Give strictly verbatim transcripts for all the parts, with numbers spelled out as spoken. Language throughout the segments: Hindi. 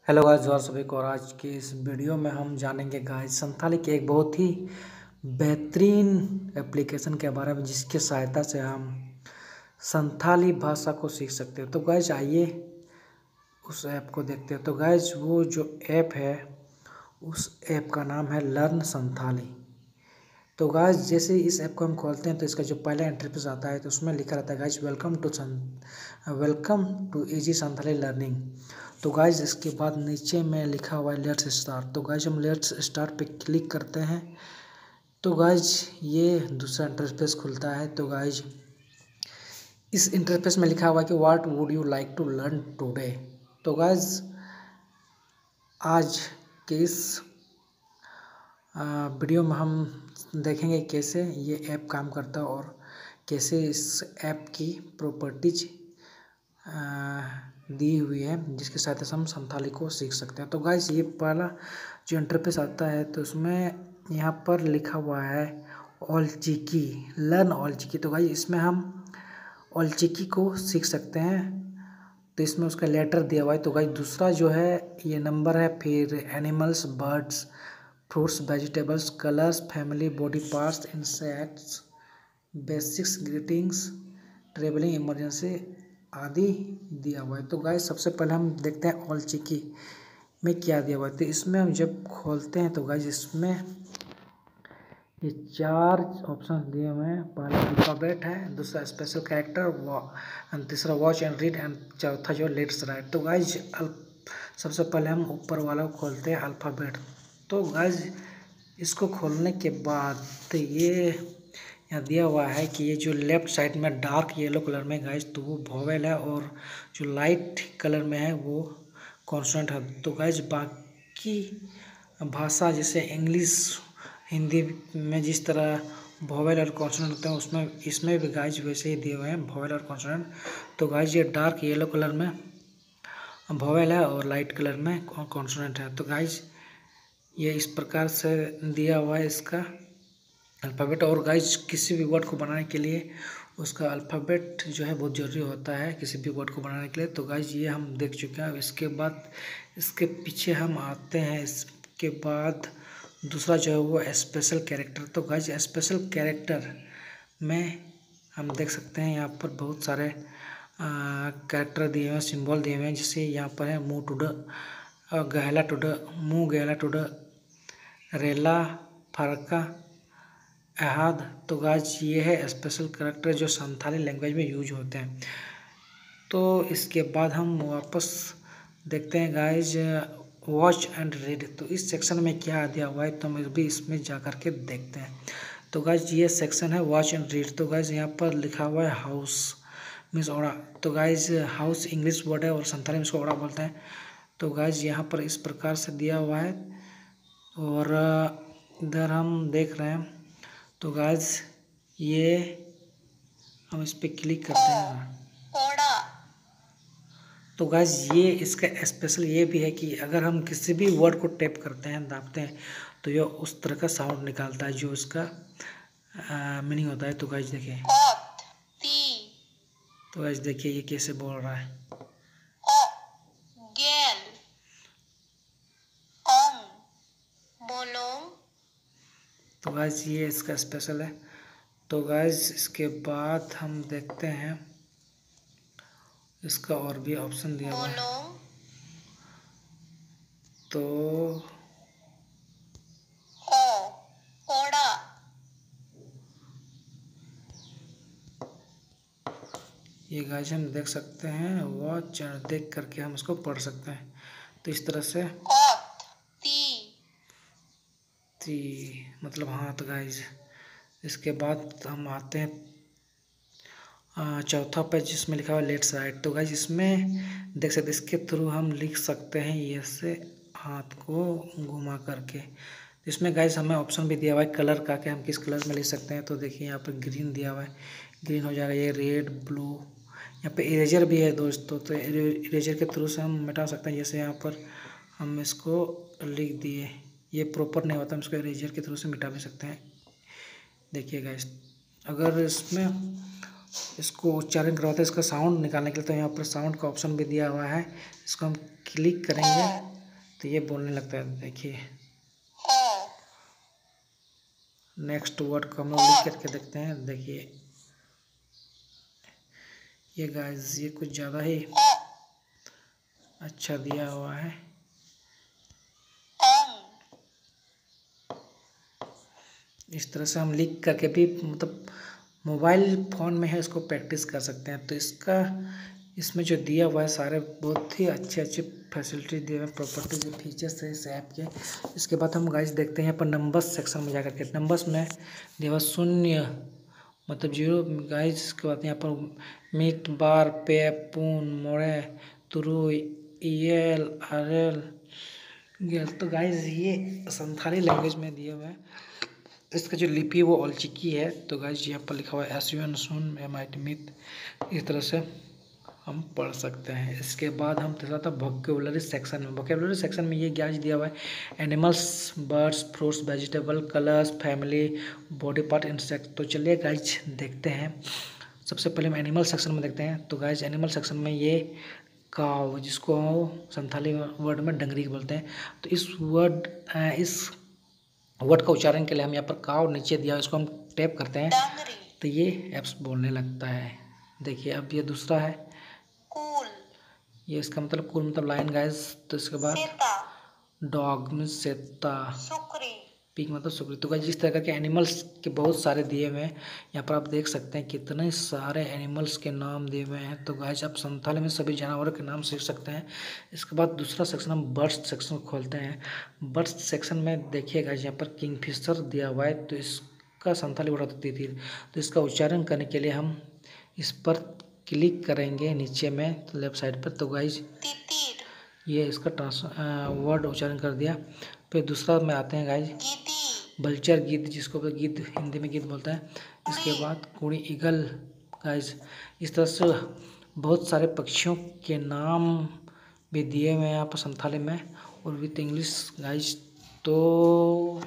हेलो गाइस, जोहार सभी को। और आज के इस वीडियो में हम जानेंगे गाइस संथाली के एक बहुत ही बेहतरीन एप्लीकेशन के बारे में, जिसकी सहायता से हम संथाली भाषा को सीख सकते हैं। तो गाइस आइए उस ऐप को देखते हैं। तो गाइस वो जो ऐप है, उस ऐप का नाम है लर्न संथाली। तो गाइस जैसे इस ऐप को हम खोलते हैं तो इसका जो पहला इंटरफेस आता है तो उसमें लिखा रहता है guys welcome to sun welcome to easy Santhali learning. तो गाइस इसके बाद नीचे में लिखा हुआ है लेट्स स्टार्ट। तो गाइस हम लेट्स स्टार्ट पे क्लिक करते हैं तो गाइस ये दूसरा इंटरफेस खुलता है। तो गाइस इस इंटरफेस में लिखा हुआ है कि what would you like to learn today. तो गाइस आज के इस वीडियो में हम देखेंगे कैसे ये ऐप काम करता है और कैसे इस ऐप की प्रॉपर्टीज दी हुई है, जिसके साथ हम संथाली को सीख सकते हैं। तो गाइस ये पहला जो इंटरफेस आता है तो उसमें यहाँ पर लिखा हुआ है ऑलचिकी, लर्न ऑलचिकी। तो गाइस इसमें हम ऑलचिकी को सीख सकते हैं। तो इसमें उसका लेटर दिया हुआ है। तो गाइस दूसरा जो है ये नंबर है, फिर animals, birds, fruits, vegetables, colours, family, body parts, insects, basics, greetings, travelling, emergency आदि दिया हुआ है। तो गाइस सबसे पहले हम देखते हैं ऑलचिकी में क्या दिया हुआ है। तो इसमें हम जब खोलते हैं तो गाइस इसमें ये चार ऑप्शन दिए हुए हैं। पहला अल्फ़ाबेट है, दूसरा स्पेशल कैरेक्टर, तीसरा वॉच एंड रीड, एंड चौथा जो लेट्स राइट। तो गाइस सबसे पहले हम ऊपर वाला को खोलते हैं अल्फ़ाबेट। तो गाइस इसको खोलने के बाद तो ये यहाँ दिया हुआ है कि ये जो लेफ्ट साइड में डार्क येलो कलर में गाइस तो वो वोवेल है, और जो लाइट कलर में है वो कॉन्सोनेंट है। तो गाइस बाकी भाषा जैसे इंग्लिश, हिंदी में जिस तरह वोवेल और कॉन्सोनेंट होते हैं, उसमें इसमें भी गाइस वैसे ही दिए हुए हैं वोवेल और कॉन्सोनेंट। तो गाइस ये डार्क येलो कलर में वोवेल है और लाइट कलर में कॉन्सोनेंट है। तो गाइस ये इस प्रकार से दिया हुआ है इसका अल्फ़ाबेट। और गाइस किसी भी वर्ड को बनाने के लिए उसका अल्फ़ाबेट जो है बहुत ज़रूरी होता है किसी भी वर्ड को बनाने के लिए। तो गाइस ये हम देख चुके हैं। इसके बाद इसके पीछे हम आते हैं। इसके बाद दूसरा जो है वो स्पेशल कैरेक्टर। तो गाइस स्पेशल कैरेक्टर में हम देख सकते हैं यहाँ पर बहुत सारे कैरेक्टर दिए हुए हैं, सिंबल दिए हुए हैं। जैसे यहाँ पर है मुँह टुड, गहला टुड, मुँह गहला टुड, रेला, फरका, अहाद। तो गाइस ये है स्पेशल कैरेक्टर जो संथाली लैंग्वेज में यूज होते हैं। तो इसके बाद हम वापस देखते हैं गाइस वॉच एंड रीड। तो इस सेक्शन में क्या दिया हुआ है तो हम भी इसमें जा कर के देखते हैं। तो गाइस ये सेक्शन है वॉच एंड रीड। तो गाइस यहाँ पर लिखा हुआ है हाउस मीन्स ओड़ा। तो गाइस हाउस इंग्लिश वर्ड है और संथाली में इसको ओड़ा बोलते हैं। तो गाइस यहाँ पर इस प्रकार से दिया हुआ है और इधर हम देख रहे हैं। तो गाइस ये हम इस पर क्लिक करते हैं। तो गाइस ये इसका स्पेशल ये भी है कि अगर हम किसी भी वर्ड को टैप करते हैं, दाबते हैं, तो ये उस तरह का साउंड निकालता है जो इसका मीनिंग होता है। तो गाइस देखिए, तो गाइस देखिए ये कैसे बोल रहा है। तो गाइस ये इसका स्पेशल है। तो गाइस इसके बाद हम देखते हैं इसका और भी ऑप्शन दिया हुआ है। तो ये गाइस हम देख सकते हैं, वॉच देख करके हम इसको पढ़ सकते हैं। तो इस तरह से ती मतलब हाथ गाइस। इसके बाद हम आते हैं चौथा पेज जिसमें लिखा हुआ लेट्स राइट। तो गाइस इसमें देख सकते इसके थ्रू हम लिख सकते हैं ये से हाथ को घुमा करके। इसमें गाइस हमें ऑप्शन भी दिया हुआ है कलर का कि हम किस कलर में लिख सकते हैं। तो देखिए यहाँ पर ग्रीन दिया हुआ है, ग्रीन हो जाएगा। ये रेड, ब्लू, यहाँ पे इरेजर भी है दोस्तों। तो इरेजर के थ्रू से हम मिटा सकते हैं। जैसे यहाँ पर हम इसको लिख दिए, ये प्रॉपर नहीं होता, हम इसको इरेजर के थ्रू से मिटा भी सकते हैं। देखिए गाइस अगर इसमें इसको उच्चारण करवाते हैं इसका साउंड निकालने के लिए। तो यहाँ पर साउंड का ऑप्शन भी दिया हुआ है, इसको हम क्लिक करेंगे तो ये बोलने लगता है। देखिए नेक्स्ट वर्ड को हम लोग लिख करके देखते हैं। देखिए ये गाइस ये कुछ ज़्यादा ही अच्छा दिया हुआ है। इस तरह से हम लिख करके भी मतलब मोबाइल फ़ोन में है इसको प्रैक्टिस कर सकते हैं। तो इसका इसमें जो दिया हुआ है सारे बहुत ही अच्छे अच्छे फैसिलिटी दिए हुए हैं, प्रॉपर्टीज फीचर्स है इस ऐप के। इसके बाद हम गाइस देखते हैं यहाँ पर नंबर्स सेक्शन में जाकर के। नंबर्स में दिया हुआ शून्य मतलब जीरो गाइस। इसके बाद यहाँ पर मिट बार पे पून मोड़े तुरु ईल आरल गेल। तो गाइस ये संथाली लैंग्वेज में दिया हुआ है। इसका जो लिपि है वो ऑलचिकी है। तो गाइस यहाँ पर लिखा हुआ है एस यू एन सुन एम आई टी मित। इस तरह से हम पढ़ सकते हैं। इसके बाद हम तीसरा था वोकेबुलरी सेक्शन में। वोकेबुलरी सेक्शन में ये गाइस दिया हुआ है animals, birds, fruits, vegetable, colours, family, body part, insect. तो चलिए गाइस देखते हैं। सबसे पहले हम एनिमल सेक्शन में देखते हैं। तो गाइस एनिमल सेक्शन में ये काव, जिसको संथाली वर्ड में डंगरी बोलते हैं। तो इस वर्ड इस वर्ड का उच्चारण के लिए हम यहाँ पर काव नीचे दिया, इसको हम टैप करते हैं तो ये एप्स बोलने लगता है। देखिए अब ये दूसरा है कूल, ये इसका मतलब कूल मतलब लाइन गाइस। तो इसके बाद डॉग मीन्स सेता, पिग मतलब सुकरी। तो गाइस जिस तरह के एनिमल्स के बहुत सारे दिए हुए हैं। यहाँ पर आप देख सकते हैं कितने सारे एनिमल्स के नाम दिए हुए हैं। तो गाइस आप संथाली में सभी जानवरों के नाम सीख सकते हैं। इसके बाद दूसरा सेक्शन हम बर्ड्स सेक्शन खोलते हैं। बर्ड्स सेक्शन में देखिए गाइस यहाँ पर किंगफिशर दिया हुआ है। तो इसका संथाली वर्ड होती थी। तो इसका उच्चारण करने के लिए हम इस पर क्लिक करेंगे नीचे में तो लेफ्ट साइड पर। तो गाइस ये इसका ट्रांस वर्ड उच्चारण कर दिया। फिर दूसरा में आते हैं गाइस बल्चर गिद्ध, जिसको गिद्ध हिंदी में गिद्ध बोलता है। इसके बाद कुड़ी ईगल गाइस। इस तरह से बहुत सारे पक्षियों के नाम भी दिए हुए हैं यहाँ पर संथाली में और विथ इंग्लिश गाइस। तो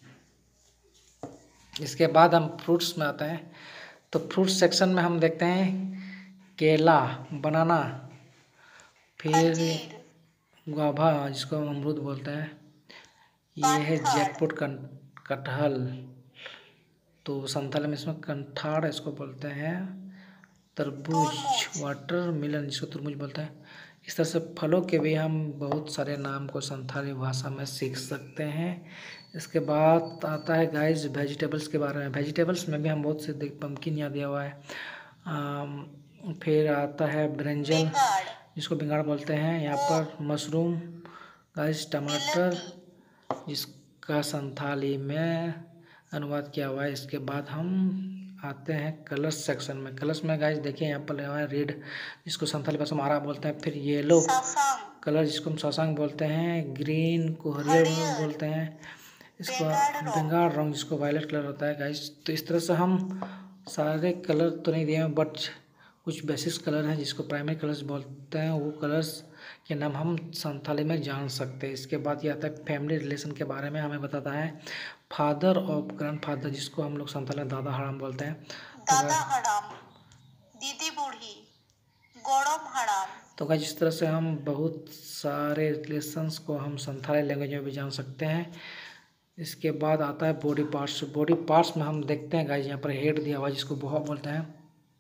इसके बाद हम फ्रूट्स में आते हैं। तो फ्रूट सेक्शन में हम देखते हैं केला, बनाना, फिर गुआवा जिसको हम अमरूद बोलते हैं, ये है जैकफ्रूट कटहल। तो संथाली में इसमें कंठाड़ इसको बोलते हैं। तरबूज वाटर मिलन जिसको तरबूज बोलते हैं। इस तरह से फलों के भी हम बहुत सारे नाम को संथाली भाषा में सीख सकते हैं। इसके बाद आता है गाइस वेजिटेबल्स के बारे में। वेजिटेबल्स में भी हम बहुत से देख पम्पकिन यहाँ दिया हुआ है। आम, फिर आता है ब्रिंजल जिसको बिंगाड़ बोलते हैं। यहाँ पर मशरूम गाइस, टमाटर जिसका संथाली में अनुवाद किया हुआ है। इसके बाद हम आते हैं कलर्स सेक्शन में। कलर्स में गाइस देखिए यहाँ पर लगा हुआ है रेड जिसको संथाली भाषा में हरा बोलते हैं। फिर येलो कलर जिसको हम शशांक बोलते हैं। ग्रीन को हरियर बोलते हैं। इसको बेंगाल रंग जिसको वायलेट कलर होता है गाइस। तो इस तरह से हम सारे कलर तो नहीं दिए हैं बट कुछ बेसिक कलर हैं जिसको प्राइमरी कलर्स बोलते हैं, वो कलर्स के नाम हम संथाली में जान सकते हैं। इसके बाद ये आता है फैमिली रिलेशन के बारे में हमें बताता है। फादर ऑफ ग्रैंड फादर जिसको हम लोग संथाली में दादा हड़ाम बोलते हैं। दादा हड़ाम, दीदी बूढ़ी, गोड़म हड़ाम। तो गाइस जिस तरह से हम बहुत सारे रिलेशंस को हम संथाली लैंग्वेज में भी जान सकते हैं। इसके बाद आता है बॉडी पार्ट्स। बॉडी पार्ट्स में हम देखते हैं गाइस यहाँ पर हेड दिया हुआ है जिसको बहुत बोलते हैं।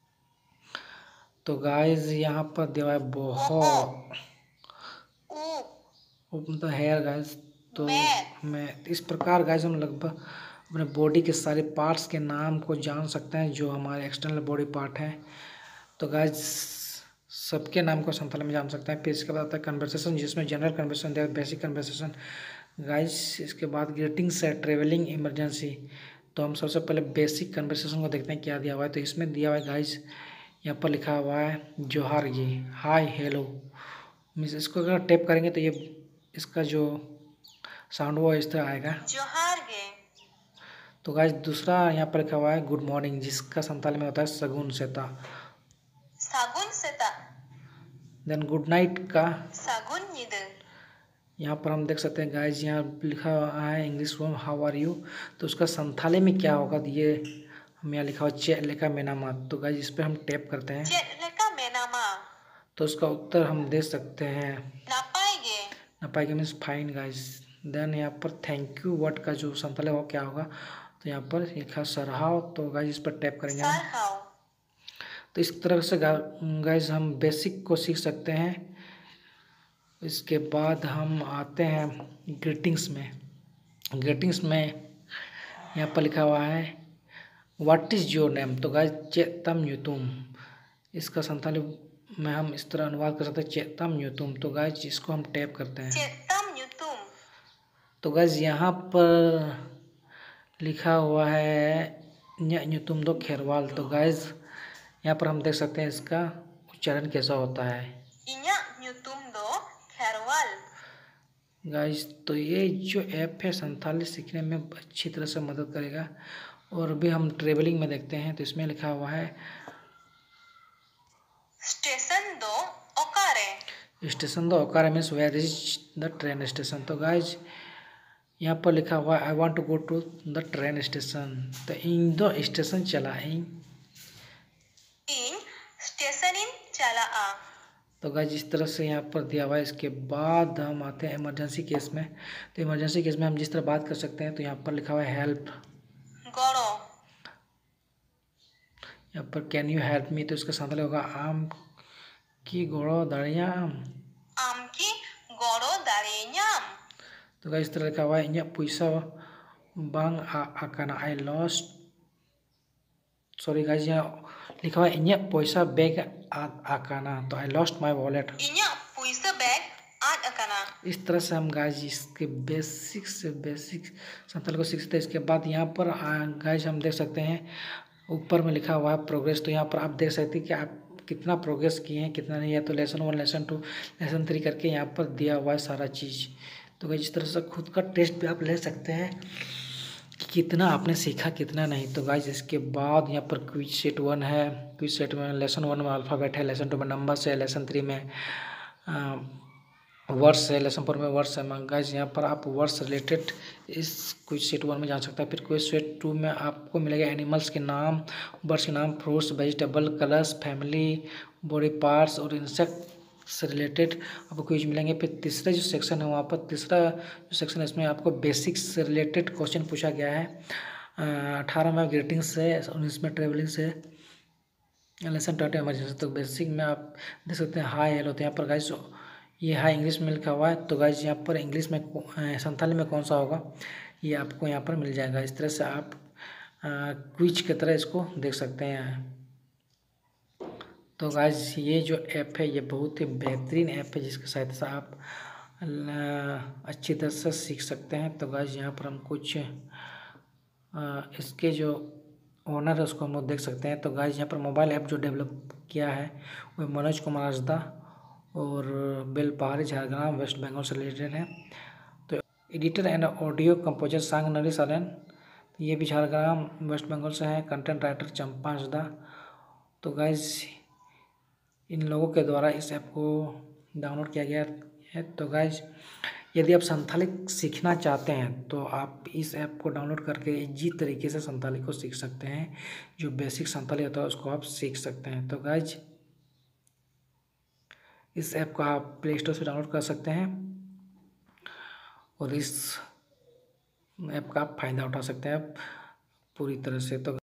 तो गाइस यहाँ पर दिया हुआ है बहुत मतलब हेयर गाइस। तो मैं इस प्रकार गाइस हम लगभग अपने बॉडी के सारे पार्ट्स के नाम को जान सकते हैं जो हमारे एक्सटर्नल बॉडी पार्ट हैं। तो गाइस सबके नाम को संथाली में जान सकते हैं। फिर इसके बाद आता है कन्वर्सेशन जिसमें जनरल कन्वर्सेशन दिया, बेसिक कन्वर्सेशन गाइस। इसके बाद ग्रीटिंग्स है, ट्रेवलिंग, इमरजेंसी। तो हम सबसे पहले बेसिक कन्वर्सेशन को देखते हैं क्या दिया हुआ है। तो इसमें दिया हुआ है गाइस यहाँ पर लिखा हुआ है जोहार गे, हाय, हेलो। मीन्स इसको अगर टैप करेंगे तो ये इसका जो साउंड वो इस तरह आएगा जोहार गे। तो गाइस दूसरा यहाँ पर लिखा हुआ है गुड मॉर्निंग जिसका संथाली में होता है सगुन सेता, सगुन सेता। देन गुड नाइट का सगुन नींद। यहाँ पर हम देख सकते हैं गाइस यहाँ लिखा हुआ है इंग्लिश में हाउ आर यू। तो उसका संथाली में क्या होगा ये हम यहाँ लिखा हुआ चेक लेका मेनामा, तो गाइज इस पर हम टैप करते हैं तो उसका उत्तर हम दे सकते हैं नापाएगे मीन्स फाइन गाइज। देन यहाँ पर थैंक यू वर्ड का जो संताली वो क्या होगा, तो यहाँ पर लिखा सराहाव, तो गाइज इस पर टैप करेंगे हम। तो इस तरह से गाइज हम बेसिक को सीख सकते हैं। इसके बाद हम आते हैं ग्रीटिंग्स में। ग्रीटिंग्स में यहाँ पर लिखा हुआ है व्हाट इज़ योर नेम, तो गाइज चेतम यूतुम, इसका संताली में हम इस तरह अनुवाद कर सकते हैं चेतम यूतुम। तो गाइज इसको हम टैप करते हैं चेतम यूतुम। तो गाइज यहाँ पर लिखा हुआ है न्यूतुम दो खेरवाल, तो गाइज यहाँ पर हम देख सकते हैं इसका उच्चारण कैसा होता है गाइज। तो ये जो ऐप है संथाली सीखने में अच्छी तरह से मदद करेगा। और भी हम ट्रेवलिंग में देखते हैं तो इसमें लिखा हुआ है स्टेशन दो ओकारे, स्टेशन दो ओकारे means where is the train station. तो गाइज यहाँ पर लिखा हुआ है I want to go to the train station, तो इन दो स्टेशन चला इन स्टेशन इन चला आ। तो गाइज इस तरह से यहाँ पर दिया हुआ है। इसके बाद हम आते हैं इमरजेंसी केस में। तो इमरजेंसी केस में हम जिस तरह बात कर सकते हैं, तो यहाँ पर लिखा हुआ है हेल्प गौड़ो, यहाँ पर कैन यू हेल्प मी, तो इसका संताली होगा आम की गोड़ो दाड़ियाम, आम की गोड़ो दाड़ियाम। तो गाइज इस तरह लिखा हुआ है इन्हें पैसा बांग आकाना आई लॉस्ट, सॉरी गाइज यहाँ लिखा हुआ है इन्हें पैसा बैग आकाना, तो आई लॉस्ट माई वॉलेट, पैसा बैग आज आकाना। इस तरह से हम गाइज इसके बेसिक से बेसिक संताली को सीखते हैं। इसके बाद यहाँ पर गाइज हम देख सकते हैं ऊपर में लिखा हुआ है प्रोग्रेस, तो यहाँ पर आप देख सकते हैं कि आप कितना प्रोग्रेस किए हैं कितना नहीं है। तो lesson one lesson two lesson three करके यहाँ पर दिया हुआ है सारा चीज़। तो गाइज इस तरह से खुद का टेस्ट भी आप ले सकते हैं कि कितना आपने सीखा कितना नहीं। तो गाइज इसके बाद यहाँ पर क्विज सेट वन है, क्विज सेट में लेसन वन में अल्फ़ाबेट है, लेसन टू में नंबर्स है, लेसन थ्री में वर्ड्स है, लेसन फोर में वर्ड्स है। गाइज यहाँ पर आप वर्ड्स रिलेटेड इस क्विज सेट वन में जान सकते हैं। फिर क्विज सेट टू में आपको मिलेगा एनिमल्स के नाम, बर्ड्स के नाम, fruits, vegetable, colours, family, body parts और इंसेक्ट से रिलेटेड आपको क्विज मिलेंगे। फिर तीसरा जो सेक्शन है वहाँ पर तीसरा जो सेक्शन है इसमें आपको बेसिक्स से रिलेटेड क्वेश्चन पूछा गया है। अठारह में ग्रीटिंग्स से, उन्नीस में ट्रेवलिंग से, लेसन ट्वेंटी इमरजेंसी। तो बेसिक में आप देख सकते हैं हाई हेलो, तो यहाँ पर गाइज ये हाई इंग्लिश में लिखा हुआ है। तो गाइज यहाँ पर इंग्लिश में संताली में कौन सा होगा ये आपको यहाँ पर मिल जाएगा। इस तरह से आप क्विज की तरह इसको देख सकते हैं। तो गाइज ये जो ऐप है ये बहुत ही बेहतरीन ऐप है जिसकी सहायता से आप अच्छी तरह से सीख सकते हैं। तो गाइज यहाँ पर हम कुछ इसके जो ओनर है उसको हम लोग देख सकते हैं। तो गाइज यहाँ पर मोबाइल ऐप जो डेवलप किया है वो मनोज कुमार हंसदा और बेलपहाड़ी झारग्राम वेस्ट बंगाल से रिलेटेड है। तो एडिटर एंड ऑडियो कंपोजर सांग नरी सालन, ये भी झारग्राम वेस्ट बंगाल से है। Content writer Champa Hansda. तो गाइज इन लोगों के द्वारा इस ऐप को डाउनलोड किया गया है। तो गाइज यदि आप संथाली सीखना चाहते हैं तो आप इस ऐप को डाउनलोड करके इजी तरीके से संथाली को सीख सकते हैं। जो बेसिक संथाली होता है उसको आप सीख सकते हैं। तो गाइज इस ऐप को आप प्ले स्टोर से डाउनलोड कर सकते हैं और इस ऐप का आप फ़ायदा उठा सकते हैं पूरी तरह से। तो